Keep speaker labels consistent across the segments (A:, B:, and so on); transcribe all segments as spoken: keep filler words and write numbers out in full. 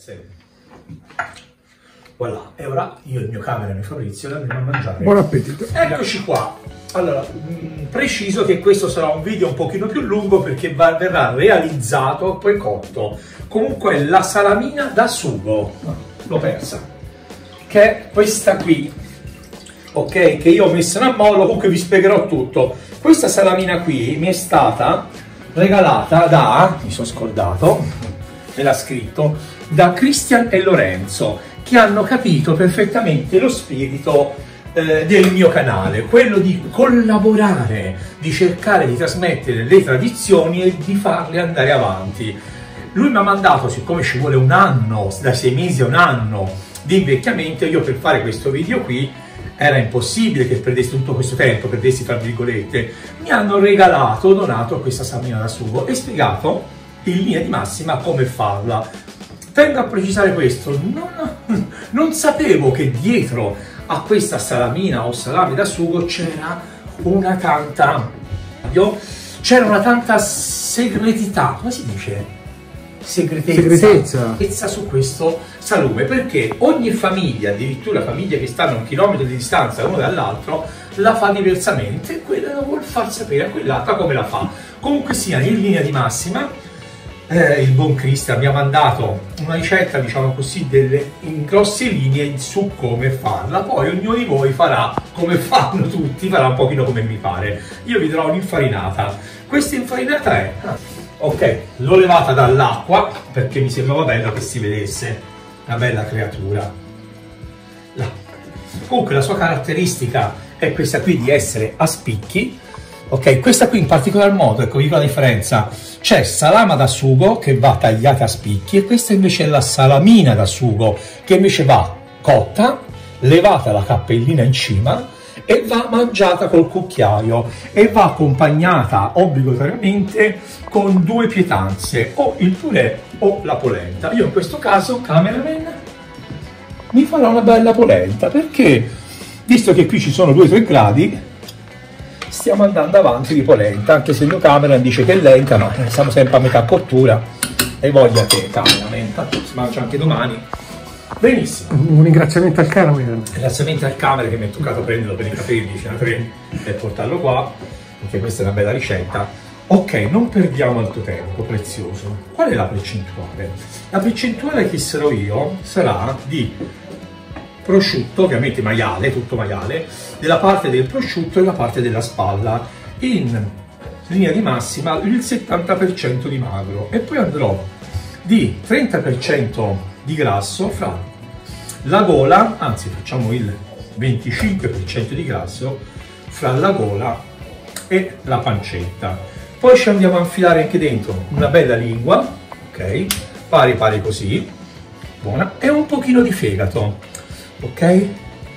A: Sì. Voilà, e ora io e il mio cameraman Fabrizio andremo a mangiare.
B: Buon appetito.
A: Eccoci qua. Allora, mh, preciso che questo sarà un video un pochino più lungo perché va, verrà realizzato poi cotto. Comunque la salamina da sugo, l'ho persa, che è questa qui, ok, che io ho messo in ammollo. Comunque vi spiegherò tutto. Questa salamina qui mi è stata regalata da, mi sono scordato, me l'ha scritto, da Cristian e Lorenzo, che hanno capito perfettamente lo spirito eh, del mio canale, quello di collaborare, di cercare di trasmettere le tradizioni e di farle andare avanti. Lui mi ha mandato, siccome ci vuole un anno, da sei mesi a un anno di invecchiamento, io per fare questo video qui era impossibile che perdessi tutto questo tempo, perdessi tra virgolette, mi hanno regalato, donato questa salamina da sugo e spiegato in linea di massima come farla. Tengo a precisare questo, non, non sapevo che dietro a questa salamina o salame da sugo c'era una tanta, c'era una tanta segretità, come si dice? Segretezza,
B: Segretezza.
A: segretezza su questo salume, perché ogni famiglia, addirittura famiglie che stanno a un chilometro di distanza l'uno dall'altro, la fa diversamente e quella la vuol far sapere a quell'altra come la fa. Comunque sia, in linea di massima, Eh, il buon Cristian mi ha mandato una ricetta, diciamo così, delle, in grosse linee su come farla. Poi ognuno di voi farà come fanno tutti, farà un pochino come mi pare. Io vi darò un'infarinata. Questa infarinata è, ok, l'ho levata dall'acqua perché mi sembrava bello che si vedesse una bella creatura. Là. Comunque la sua caratteristica è questa qui di essere a spicchi. Ok, questa qui in particolar modo, ecco, vi dico la differenza, c'è salama da sugo che va tagliata a spicchi e questa invece è la salamina da sugo che invece va cotta, levata la cappellina in cima e va mangiata col cucchiaio e va accompagnata obbligatoriamente con due pietanze, o il purè o la polenta. Io in questo caso, cameraman, mi farò una bella polenta perché, visto che qui ci sono due o tre gradi, stiamo andando avanti di polenta, anche se il mio cameraman dice che è lenta, ma siamo sempre a metà cottura e voglia che cameraman, tanto si mangia anche domani. Benissimo.
B: Un ringraziamento al cameraman.
A: Ringraziamento al cameraman che mi è toccato prenderlo per i capelli, ce tre, e portarlo qua, perché questa è una bella ricetta. Ok, non perdiamo altro tempo prezioso. Qual è la percentuale? La percentuale che sarò io sarà di prosciutto, ovviamente maiale, tutto maiale, della parte del prosciutto e la parte della spalla, in linea di massima il settanta per cento di magro, e poi andrò di trenta per cento di grasso fra la gola, anzi facciamo il venticinque per cento di grasso fra la gola e la pancetta. Poi ci andiamo a infilare anche dentro una bella lingua, ok, pari pari così, buona, e un pochino di fegato. Ok?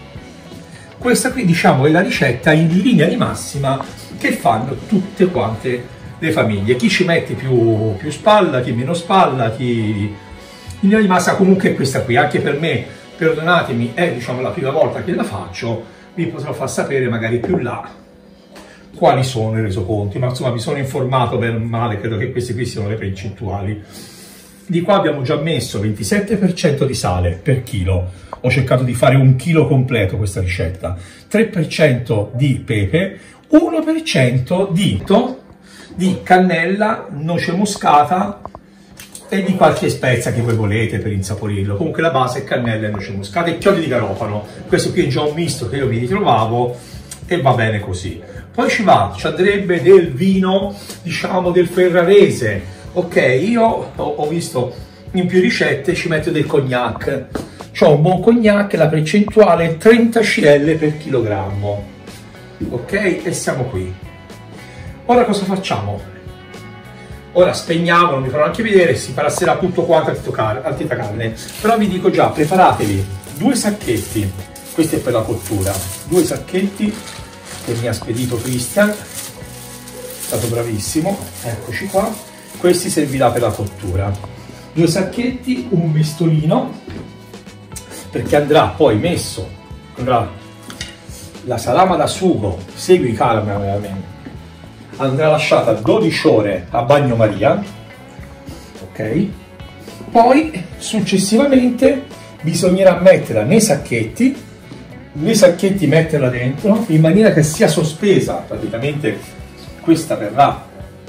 A: Questa qui, diciamo, è la ricetta in linea di massima che fanno tutte quante le famiglie. Chi ci mette più, più spalla, chi meno spalla, chi... In linea di massima comunque è questa qui. Anche per me, perdonatemi, è, diciamo, la prima volta che la faccio. Vi potrò far sapere magari più là quali sono i resoconti, ma insomma mi sono informato bene o male, credo che queste qui siano le percentuali. Di qua abbiamo già messo ventisette per cento di sale per chilo, ho cercato di fare un chilo completo questa ricetta, tre per cento di pepe, uno per cento di, di cannella, noce moscata e di qualche spezia che voi volete per insaporirlo. Comunque la base è cannella e noce moscata e chiodi di garofano. Questo qui è già un misto che io mi ritrovavo e va bene così. Poi ci va, ci andrebbe del vino, diciamo del ferrarese. Ok, io ho, ho visto in più ricette ci metto del cognac. C'ho un buon cognac, la percentuale è trenta centilitri per chilogrammo. Ok, e siamo qui. Ora cosa facciamo? Ora spegniamo, non vi farò anche vedere, si passerà tutto quanto al titacarne. Però vi dico già, preparatevi due sacchetti, questo è per la cottura, due sacchetti che mi ha spedito Cristian, è stato bravissimo, eccoci qua. Questi servirà per la cottura. Due sacchetti, un mestolino, perché andrà poi messo, andrà la salama da sugo, segui calma veramente, andrà lasciata dodici ore a bagnomaria, ok? Poi successivamente bisognerà metterla nei sacchetti, nei sacchetti metterla dentro in maniera che sia sospesa, praticamente questa verrà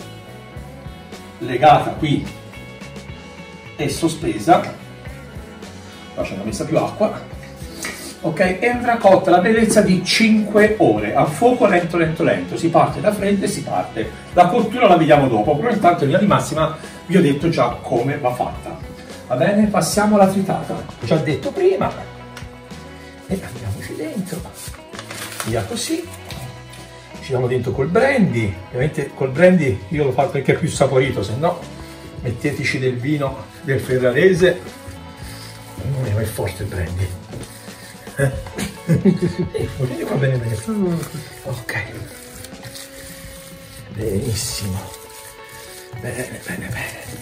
A: legata qui e sospesa, faccio una messa più acqua, ok, e andrà cotta la bellezza di cinque ore a fuoco lento lento lento, si parte da freddo e si parte, la cottura la vediamo dopo, però intanto in linea di massima vi ho detto già come va fatta. Va bene, passiamo alla tritata, ho già detto prima, e andiamoci dentro, via così, ci andiamo dentro col brandy, ovviamente col brandy io lo faccio perché è più saporito, se no metteteci del vino del ferrarese, non è mai forte il brandy, eh? eh, va bene bene, ok, benissimo, bene bene bene.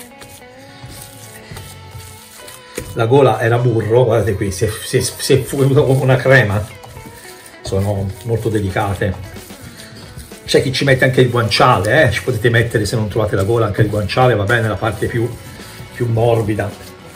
A: La gola era burro, guardate qui, si è, si è, si è venuta come una crema, sono molto delicate. C'è chi ci mette anche il guanciale, eh? Ci potete mettere, se non trovate la gola, anche il guanciale, va bene, la parte più, più morbida.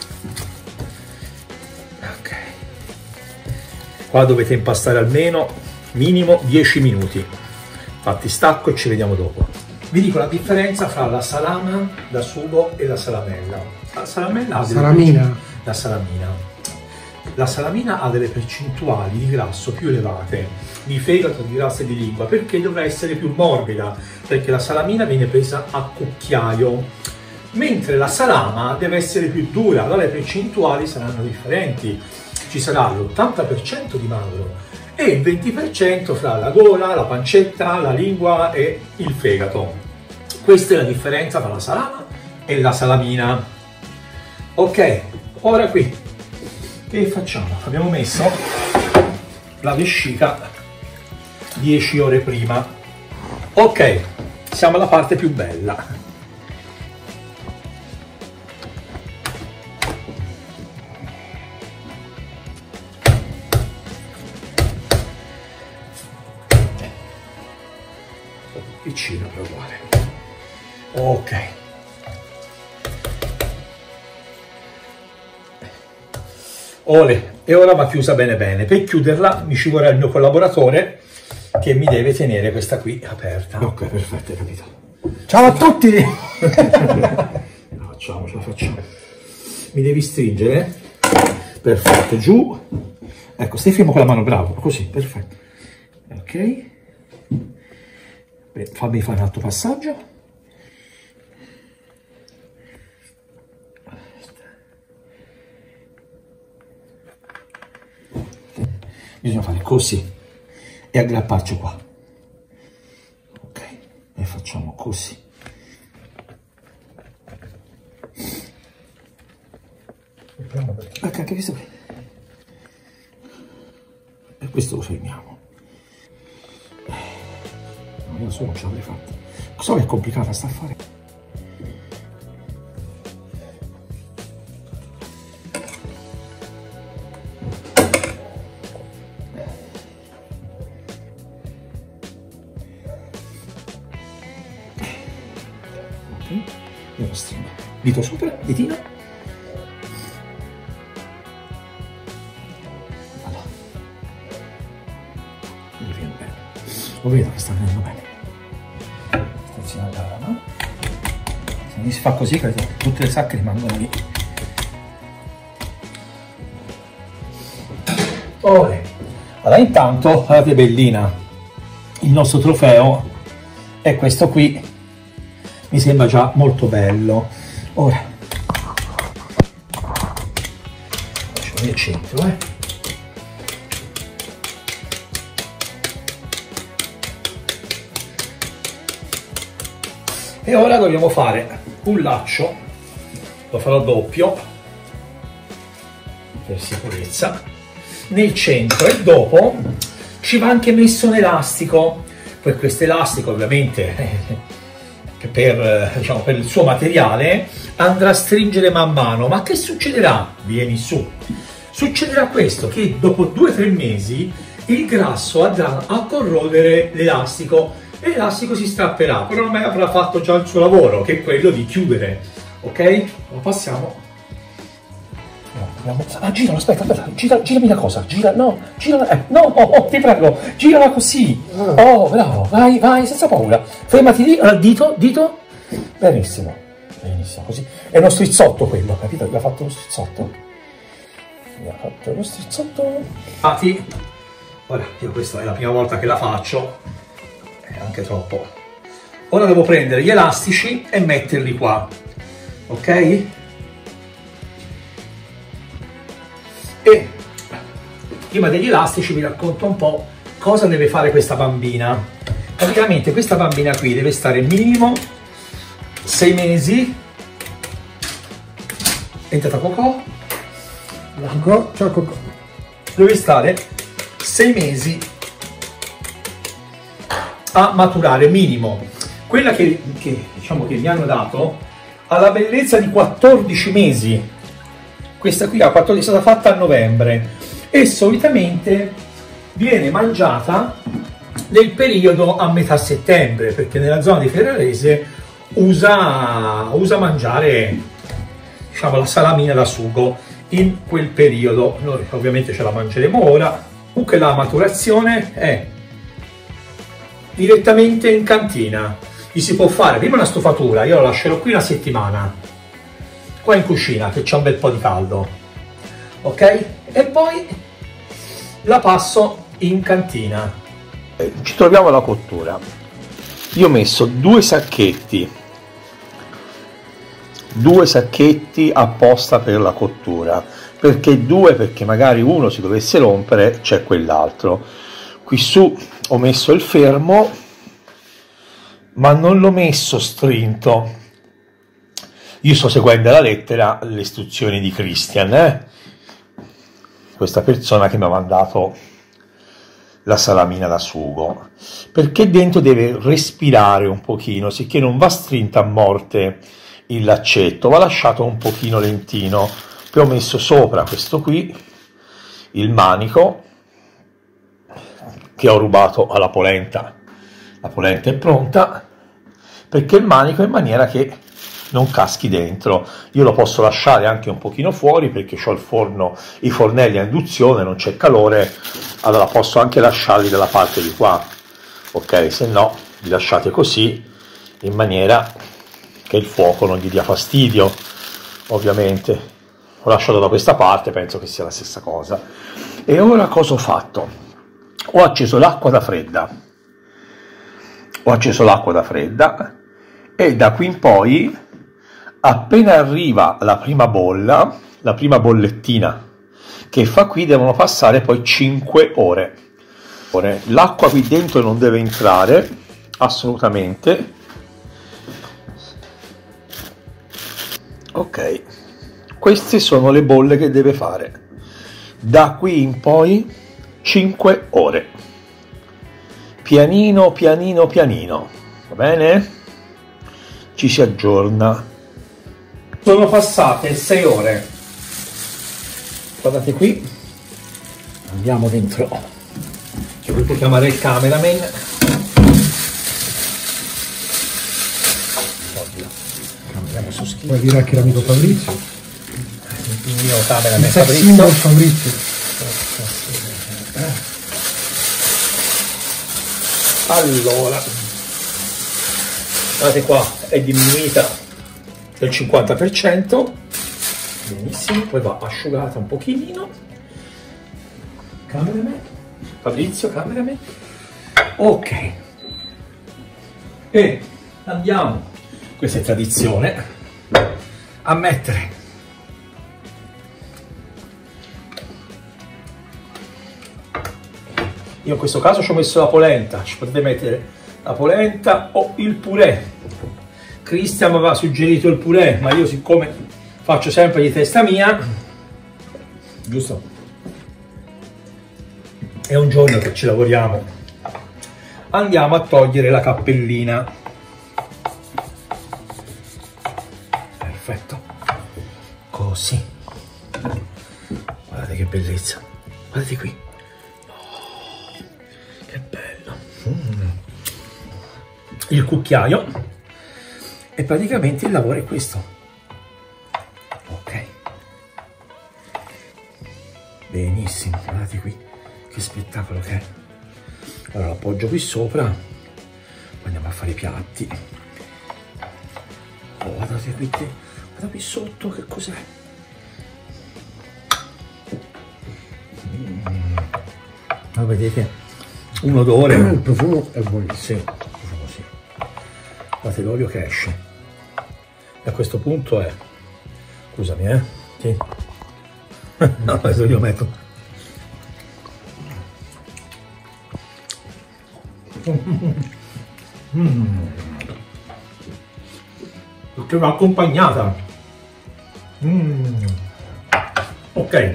A: Ok. Qua dovete impastare almeno, minimo dieci minuti. Infatti stacco e ci vediamo dopo. Vi dico la differenza fra la salama da sugo e la salamella. La salamella ha
B: salamina.
A: La salamina. La salamina ha delle percentuali di grasso più elevate, di fegato, di grasso e di lingua, perché dovrà essere più morbida, perché la salamina viene presa a cucchiaio, mentre la salama deve essere più dura, allora le percentuali saranno differenti. Ci sarà l'ottanta per cento di magro e il venti per cento fra la gola, la pancetta, la lingua e il fegato. Questa è la differenza tra la salama e la salamina. Ok, ora qui che facciamo? Abbiamo messo la vescica dieci ore prima. Ok, siamo alla parte più bella. Vicino per uguale. Ok. Ole, e ora va chiusa bene bene. Per chiuderla mi ci vorrà il mio collaboratore che mi deve tenere questa qui aperta. Ok, perfetto, hai capito.
B: Ciao a tutti!
A: La facciamo, ce la facciamo. Mi devi stringere. Perfetto, giù. Ecco, stai fermo con la mano, bravo, così, perfetto. Ok. Beh, fammi fare un altro passaggio. Bisogna fare così e aggrapparci qua. Ok, e facciamo così. Ok, anche questo qui. E questo lo fermiamo. No, io da solo non ce l'avrei fatta. So che è complicata sta a fare. Devo stringere. Dito sopra, ditino. Allora. Viene bene. Lo vedo che sta venendo bene. Attenzione alla mano. Se non si fa così, credo tutte le sacche rimangono lì. Ora, allora intanto, guardate bellina, il nostro trofeo è questo qui. Mi sembra già molto bello. Ora facciamo nel centro, eh. E ora dobbiamo fare un laccio, lo farò doppio per sicurezza, nel centro, e dopo ci va anche messo un elastico. Poi questo elastico ovviamente che per, diciamo, per il suo materiale andrà a stringere man mano. Ma che succederà? Vieni su. Succederà questo, che dopo due o tre mesi il grasso andrà a corrodere l'elastico e l'elastico si strapperà, però ormai avrà fatto già il suo lavoro, che è quello di chiudere. Ok? Lo passiamo Ah, giralo, aspetta, aspetta, gira, girami la cosa, gira, no, girala, eh, no, oh, oh, ti prego, girala così. Oh, bravo, vai, vai, senza paura. Fermati lì, allora, dito, dito. Benissimo, benissimo, così. È uno strizzotto quello, capito? Gli ha fatto lo strizzotto. Gli ha fatto lo strizzotto. Ah, sì. Ora, io questa è la prima volta che la faccio, è anche troppo. Ora devo prendere gli elastici e metterli qua, ok? E prima degli elastici vi racconto un po' cosa deve fare questa bambina. Praticamente questa bambina qui deve stare minimo sei mesi. È entrata Cocò?
B: Cocò, ciao Cocò.
A: Deve stare sei mesi a maturare minimo. Quella che, che diciamo che mi hanno dato ha la bellezza di quattordici mesi. Questa qui ha quattordici, è stata fatta a novembre e solitamente viene mangiata nel periodo a metà settembre, perché nella zona di Ferrarese usa, usa mangiare, diciamo, la salamina da sugo in quel periodo. Noi ovviamente ce la mangeremo ora. Comunque la maturazione è direttamente in cantina. Gli si può fare prima una stufatura, io la lascerò qui una settimana qua in cucina che c'è un bel po' di caldo, ok? E poi la passo in cantina.
C: Ci troviamo alla cottura. Io ho messo due sacchetti due sacchetti apposta per la cottura. Perché due? Perché magari uno si dovesse rompere, c'è quell'altro. Qui su ho messo il fermo, ma non l'ho messo strinto. Io sto seguendo alla lettera le istruzioni di Christian, eh? Questa persona che mi ha mandato la salamina da sugo, perché dentro deve respirare un pochino, sicché non va strinta a morte il laccetto, va lasciato un pochino lentino. Poi ho messo sopra questo qui, il manico, che ho rubato alla polenta. La polenta è pronta, perché il manico è in maniera che non caschi dentro. Io lo posso lasciare anche un pochino fuori perché ho il forno, i fornelli a induzione, non c'è calore, allora posso anche lasciarli dalla parte di qua, ok? Se no li lasciate così in maniera che il fuoco non gli dia fastidio. Ovviamente ho lasciato da questa parte, penso che sia la stessa cosa. E ora cosa ho fatto? Ho acceso l'acqua da fredda ho acceso l'acqua da fredda e da qui in poi, appena arriva la prima bolla, la prima bollettina che fa qui, devono passare poi cinque ore. L'acqua qui dentro non deve entrare assolutamente. Ok, queste sono le bolle che deve fare. Da qui in poi cinque ore. Pianino, pianino, pianino. Va bene? Ci si aggiorna.
A: Sono passate sei ore. Guardate qui. Andiamo dentro. Che voi puoi chiamare il cameraman. Cameraman su schifo.
B: Poi dirà che l'amico Fabrizio.
A: Il mio cameraman
B: Il sex
A: Fabrizio.
B: symbol Fabrizio.
A: Allora, guardate qua, è diminuita del cinquanta per cento. Benissimo, poi va asciugata un pochino. Cameraman, Fabrizio, cameraman. Ok. E andiamo, questa è tradizione, a mettere io in questo caso ci ho messo la polenta, ci potete mettere la polenta o il purè. Christian mi aveva suggerito il purè, ma io siccome faccio sempre di testa mia, giusto? È un giorno che ci lavoriamo. Andiamo a togliere la cappellina. Perfetto. Così. Guardate che bellezza. Guardate qui. Che bello. Mm. Il cucchiaio. E praticamente il lavoro è questo. Ok. Benissimo, guardate qui, che spettacolo che è. Allora lo appoggio qui sopra, poi andiamo a fare i piatti. Oh, guardate qui, guardate qui sotto che cos'è. Mm. Ma vedete, un odore.
B: Il profumo è buonissimo.
A: Sì, il profumo sì. Guardate l'olio che esce. E a questo punto è, scusami eh, sì. No, adesso io metto. Mm. Perché va accompagnata. Mm. Ok.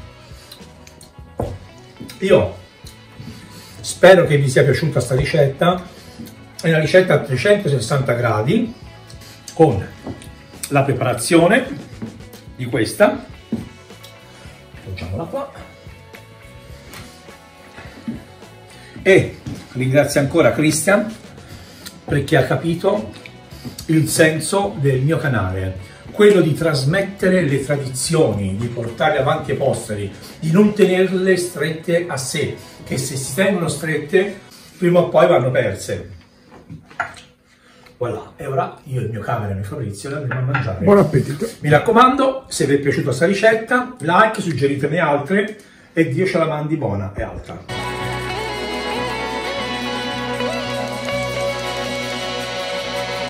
A: Io spero che vi sia piaciuta sta ricetta. È una ricetta a trecentosessanta gradi con la preparazione di questa. Appoggiamola qua. E ringrazio ancora Christian perché ha capito il senso del mio canale, quello di trasmettere le tradizioni, di portarle avanti ai posteri, di non tenerle strette a sé, che se si tengono strette prima o poi vanno perse. Voilà, e ora io, il mio camera e il mio Fabrizio andremo a mangiare.
B: Buon appetito.
A: Mi raccomando, se vi è piaciuta questa ricetta, like, suggeritene altre e Dio ce la mandi buona e alta.